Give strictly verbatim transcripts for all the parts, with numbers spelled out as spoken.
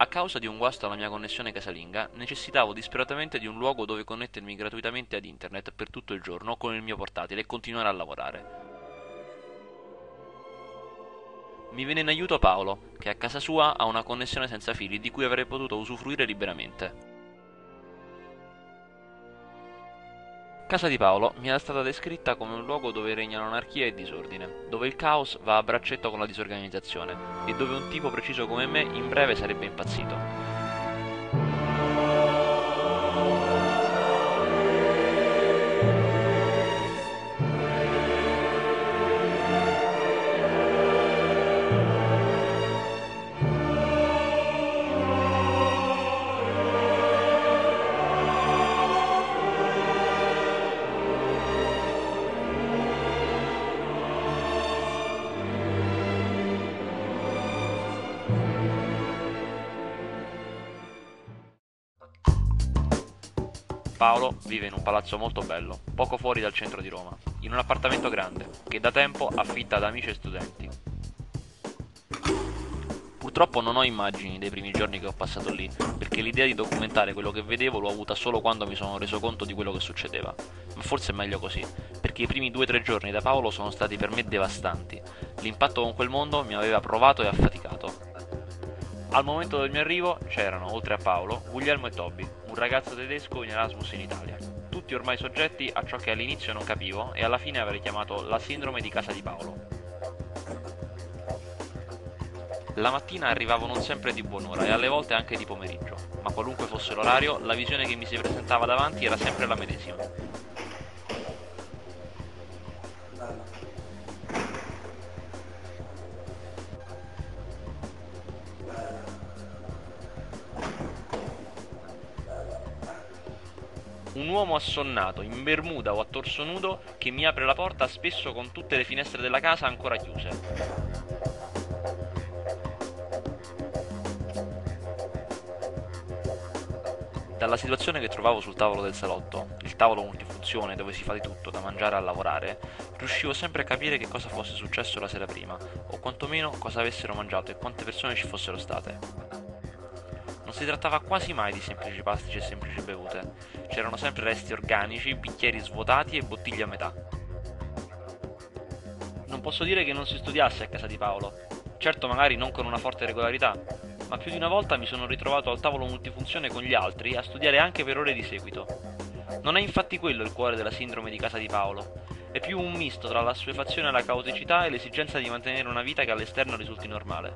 A causa di un guasto alla mia connessione casalinga, necessitavo disperatamente di un luogo dove connettermi gratuitamente ad internet per tutto il giorno con il mio portatile e continuare a lavorare. Mi venne in aiuto Paolo, che a casa sua ha una connessione senza fili di cui avrei potuto usufruire liberamente. Casa di Paolo mi era stata descritta come un luogo dove regnano anarchia e disordine, dove il caos va a braccetto con la disorganizzazione e dove un tipo preciso come me in breve sarebbe impazzito. Paolo vive in un palazzo molto bello, poco fuori dal centro di Roma, in un appartamento grande, che da tempo affitta ad amici e studenti. Purtroppo non ho immagini dei primi giorni che ho passato lì, perché l'idea di documentare quello che vedevo l'ho avuta solo quando mi sono reso conto di quello che succedeva. Ma forse è meglio così, perché i primi due o tre giorni da Paolo sono stati per me devastanti. L'impatto con quel mondo mi aveva provato e affaticato. Al momento del mio arrivo c'erano, oltre a Paolo, Guglielmo e Toby, un ragazzo tedesco in Erasmus in Italia. Tutti ormai soggetti a ciò che all'inizio non capivo e alla fine avrei chiamato la sindrome di casa di Paolo. La mattina arrivavo non sempre di buon'ora e alle volte anche di pomeriggio, ma qualunque fosse l'orario, la visione che mi si presentava davanti era sempre la medesima. Un uomo assonnato, in bermuda o a torso nudo, che mi apre la porta spesso con tutte le finestre della casa ancora chiuse. Dalla situazione che trovavo sul tavolo del salotto, il tavolo multifunzione dove si fa di tutto, da mangiare a lavorare, riuscivo sempre a capire che cosa fosse successo la sera prima, o quantomeno cosa avessero mangiato e quante persone ci fossero state. Non si trattava quasi mai di semplici pastici e semplici bevute, c'erano sempre resti organici, bicchieri svuotati e bottiglie a metà. Non posso dire che non si studiasse a casa di Paolo, certo magari non con una forte regolarità, ma più di una volta mi sono ritrovato al tavolo multifunzione con gli altri a studiare anche per ore di seguito. Non è infatti quello il cuore della sindrome di casa di Paolo, è più un misto tra l'assuefazione alla caoticità e l'esigenza di mantenere una vita che all'esterno risulti normale.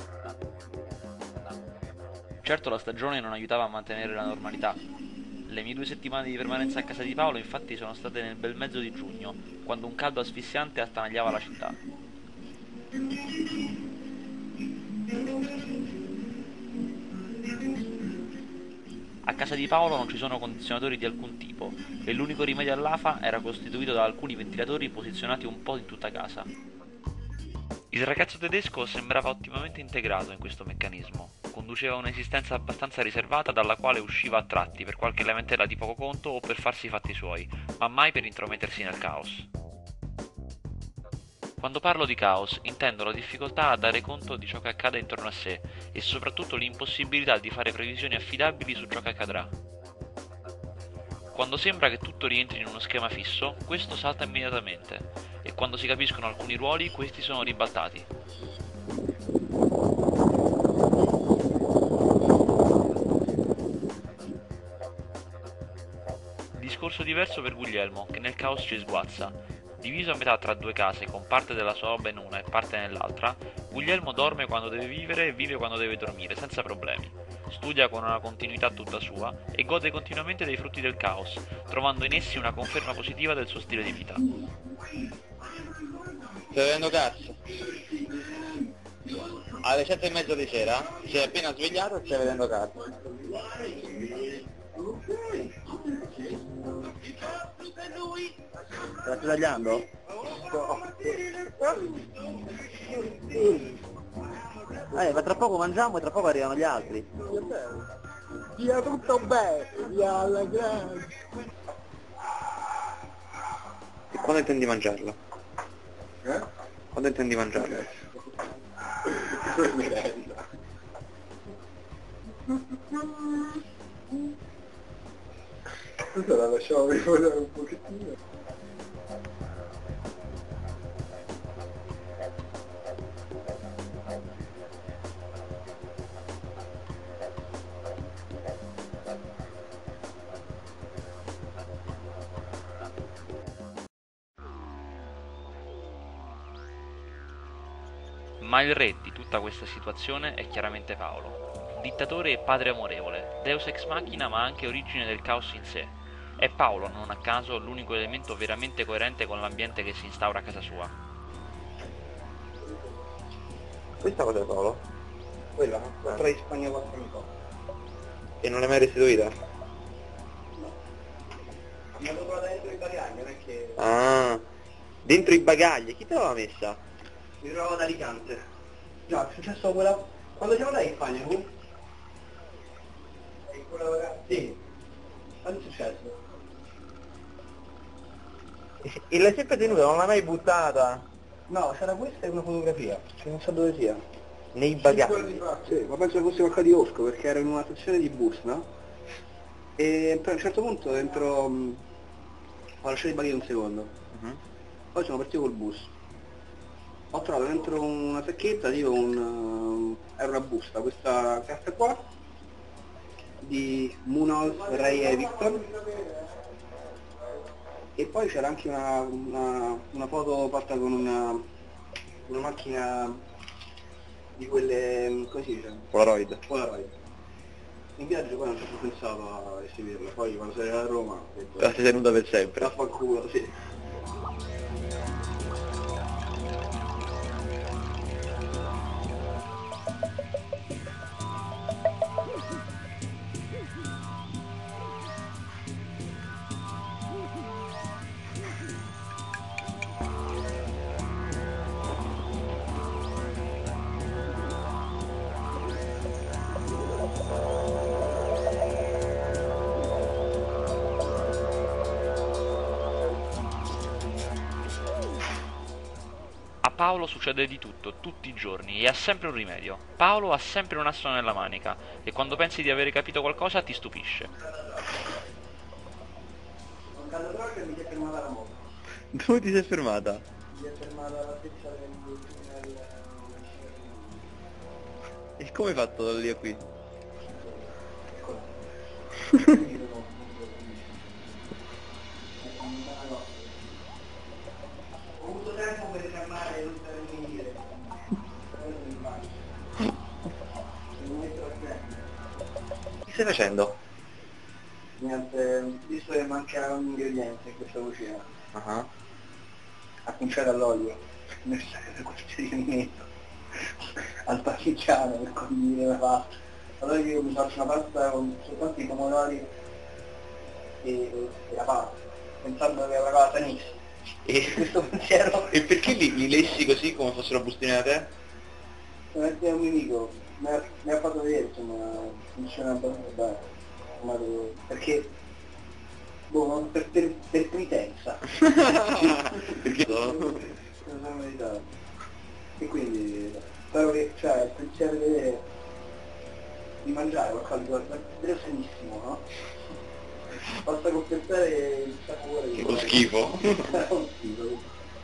Certo la stagione non aiutava a mantenere la normalità. Le mie due settimane di permanenza a casa di Paolo infatti sono state nel bel mezzo di giugno, quando un caldo asfissiante attanagliava la città. A casa di Paolo non ci sono condizionatori di alcun tipo e l'unico rimedio all'afa era costituito da alcuni ventilatori posizionati un po' in tutta casa. Il ragazzo tedesco sembrava ottimamente integrato in questo meccanismo, conduceva un'esistenza abbastanza riservata dalla quale usciva a tratti per qualche lamentela di poco conto o per farsi i fatti suoi, ma mai per intromettersi nel caos. Quando parlo di caos, intendo la difficoltà a dare conto di ciò che accade intorno a sé e soprattutto l'impossibilità di fare previsioni affidabili su ciò che accadrà. Quando sembra che tutto rientri in uno schema fisso, questo salta immediatamente e quando si capiscono alcuni ruoli, questi sono ribaltati. Discorso diverso per Guglielmo, che nel caos ci sguazza. Diviso a metà tra due case, con parte della sua roba in una e parte nell'altra, Guglielmo dorme quando deve vivere e vive quando deve dormire, senza problemi. Studia con una continuità tutta sua e gode continuamente dei frutti del caos, trovando in essi una conferma positiva del suo stile di vita. Stai vedendo cazzo? Alle sette e mezza di sera? Ti sei appena svegliato e stai vedendo cazzo? Te la stai tagliando? Eh, ma tra poco mangiamo e tra poco arrivano gli altri. Via tutto bene, via alla grande. E quando intendi mangiarla? Eh? Quando intendi mangiarla? Merenda. Questa la lasciamo riposare un pochettino. Ma il re di tutta questa situazione è chiaramente Paolo. Dittatore e padre amorevole, deus ex machina ma anche origine del caos in sé. È Paolo, non a caso, l'unico elemento veramente coerente con l'ambiente che si instaura a casa sua. Questa cosa è Paolo? Quella, comprata in Spagna quattro anni fa. E non l'hai mai restituita? No. Mi hanno trovata dentro i bagagli, non è che... Ah, dentro i bagagli, chi te l'aveva messa? Mi trovavo ad Alicante. No, è successo quella... Quando siamo andati in Spagna, tu? E quella ragazza... Sì. Quando è successo? E l'hai sempre tenuta, non l'hai mai buttata? No, c'era questa e una fotografia, che non so dove sia. Nei bagagli? Sì, ma penso che fosse qualcosa di osco, perché ero in una stazione di bus, no? E poi a un certo punto dentro... mh, ho lasciato i bagagli un secondo. Mhm. Poi sono partito col bus. Ho trovato dentro una sacchetta tipo un... uh, era una busta, questa carta qua di Munoz Rey e Victor, e poi c'era anche una, una, una foto fatta con una, una macchina di quelle, come si dice? Polaroid. Polaroid. In viaggio poi non ci ho più pensato a esibirla, poi quando sei a Roma ho detto, La sei tenuta per sempre. vaffanculo, sì. A Paolo succede di tutto, tutti i giorni, e ha sempre un rimedio. Paolo ha sempre un asso nella manica, e quando pensi di avere capito qualcosa ti stupisce. Ho cantato troppo e mi si è fermata la moto. Dove ti sei fermata? Mi si è fermata la stessa del... del... E come hai fatto da lì a qui? Ho avuto tempo per fermare e non per venire. Che stai facendo? Niente, visto che manca un ingrediente in questa cucina, Ah. a cominciare dall'olio, necessario qualsiasi alimento, al parmigiano per condire la pasta. Allora io mi faccio una pasta con soltanto i pomodori e, e la pasta, pensando che è una cosa sanissima. E, Questo pensiero e perché li, li lessi così come fossero bustine da te? non è un mio amico, mi ha, mi ha fatto vedere, insomma, funziona abbastanza bene. Ma devo- Perché, boh, non per, per, per pretensa. Perché no? Non sono meritato. E quindi spero che, cioè, il pensiero di vedere, di mangiare qualcosa di davvero sanissimo, no? Basta compensare il sapore di Lo schifo. Lo schifo.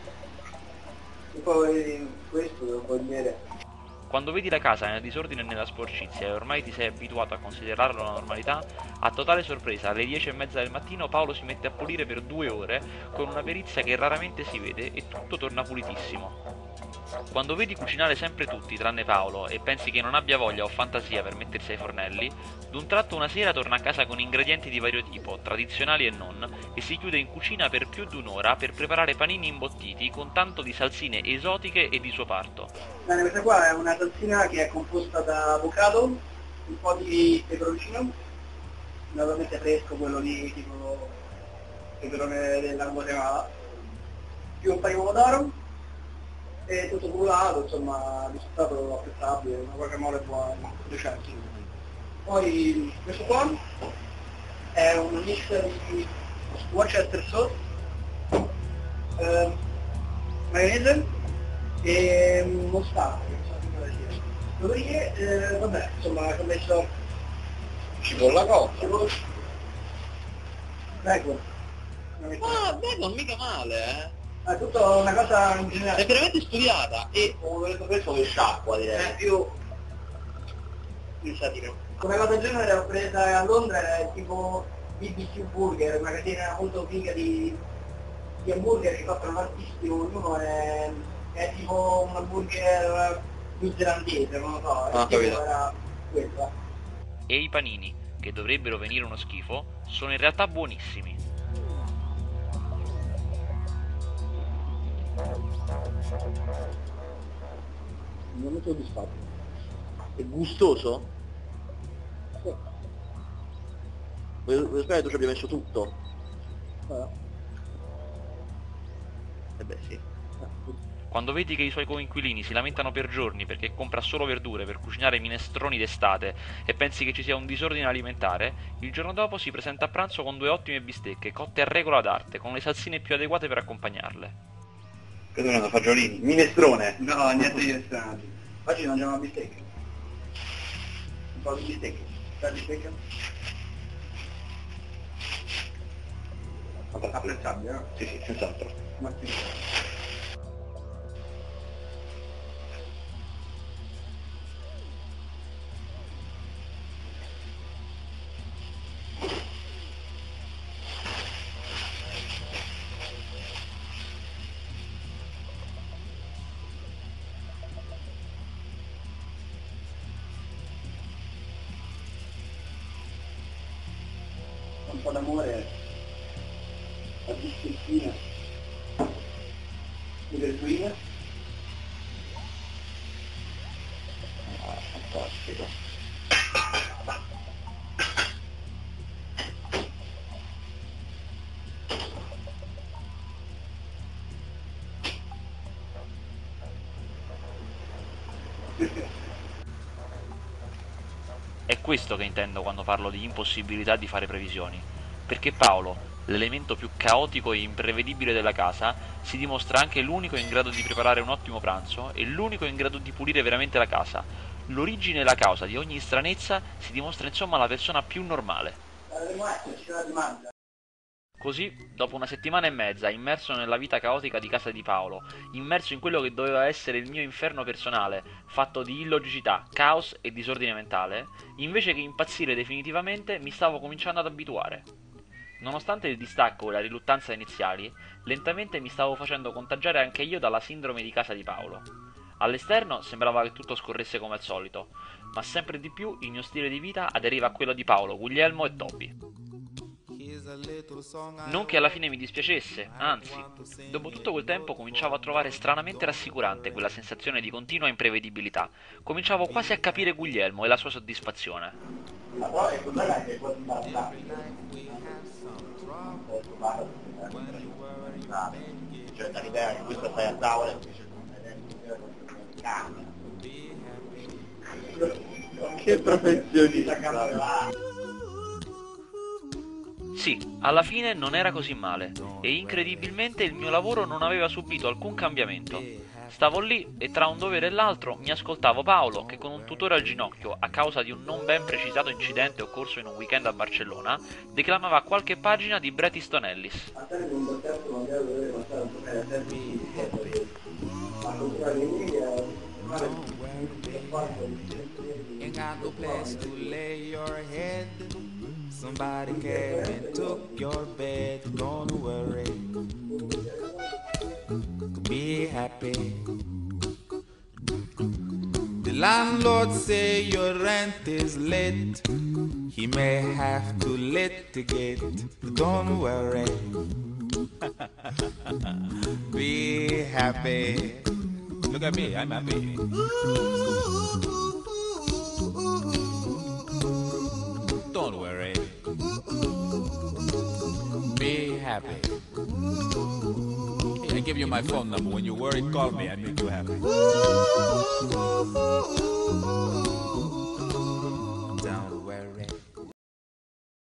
E poi questo lo puoi dire. Quando vedi la casa nel disordine e nella sporcizia e ormai ti sei abituato a considerarla una normalità, a totale sorpresa alle dieci e mezza del mattino Paolo si mette a pulire per due ore con una perizia che raramente si vede e tutto torna pulitissimo. Quando vedi cucinare sempre tutti tranne Paolo e pensi che non abbia voglia o fantasia per mettersi ai fornelli, d'un tratto una sera torna a casa con ingredienti di vario tipo, tradizionali e non, e si chiude in cucina per più di un'ora per preparare panini imbottiti con tanto di salsine esotiche e di suo parto. Bene, questa qua è una salsina che è composta da avocado, un po' di peperoncino, naturalmente fresco, quello lì tipo peperone della Guatemala, più un paio di pomodoro, e tutto curato, insomma, risultato apprezzabile, una guacamole buona, decente. Poi questo qua è un mix di Worcester sauce, eh, maionese e mostarda, che non so come dire. Dopodiché, eh, vabbè, insomma, ci ho messo Cipolla cotta. Cipolla. Ecco. Ah, beh, non mica male, eh. È tutta una cosa in generale. È veramente studiata e ho detto questo che sciacqua, direi. È più... più satiro. Come cosa genere l'ho presa a Londra, è tipo B B Q Burger, una catena molto figa di, di hamburger che costano tantissimo, ognuno è, è tipo un hamburger più zelandese, non lo so, Ah, il tipo capito. era questa. E i panini, che dovrebbero venire uno schifo, sono in realtà buonissimi. Non mi soddisfatto. È gustoso? Sì. Vuoi vuoi spiegare tu ci abbia messo tutto? Eh, Eh beh sì. Quando vedi che i suoi coinquilini si lamentano per giorni perché compra solo verdure per cucinare minestroni d'estate e pensi che ci sia un disordine alimentare, il giorno dopo si presenta a pranzo con due ottime bistecche cotte a regola d'arte, con le salsine più adeguate per accompagnarle. Cosa sono fagiolini? Minestrone? No, niente di strano. Oggi mangiamo la bistecca. Un po' di bistecca. La bistecca? Apprezzabile, no? Sì, sì, senz'altro. Ma sì. Un po' d'amore, la bistecchina, le verdurine. Ah, fantastico. È questo che intendo quando parlo di impossibilità di fare previsioni, perché Paolo, l'elemento più caotico e imprevedibile della casa, si dimostra anche l'unico in grado di preparare un ottimo pranzo e l'unico in grado di pulire veramente la casa. L'origine e la causa di ogni stranezza si dimostra insomma la persona più normale. La rimasta ci la rimanda. Così, dopo una settimana e mezza, immerso nella vita caotica di casa di Paolo, immerso in quello che doveva essere il mio inferno personale, fatto di illogicità, caos e disordine mentale, invece che impazzire definitivamente, mi stavo cominciando ad abituare. Nonostante il distacco e la riluttanza iniziali, lentamente mi stavo facendo contagiare anche io dalla sindrome di casa di Paolo. All'esterno sembrava che tutto scorresse come al solito, ma sempre di più il mio stile di vita aderiva a quello di Paolo, Guglielmo e Toby. Non che alla fine mi dispiacesse, anzi, dopo tutto quel tempo cominciavo a trovare stranamente rassicurante quella sensazione di continua imprevedibilità. Cominciavo quasi a capire Guglielmo e la sua soddisfazione. Ma però è quella che è quasi basta. Cioè dall'idea che questo stai a tavola e invece che professionista. Sì, alla fine non era così male e incredibilmente il mio lavoro non aveva subito alcun cambiamento. Stavo lì e tra un dovere e l'altro mi ascoltavo Paolo che con un tutore al ginocchio a causa di un non ben precisato incidente occorso in un weekend a Barcellona declamava qualche pagina di Bret Easton Ellis. Ain't got no place to lay your head. Somebody came and took your bed. Don't worry, be happy. The landlord say your rent is late. He may have to litigate. Don't worry, be happy. Look at me, I'm happy. Don't worry, be happy. Hey, I give you my phone number. When you worry, call me. I make you happy.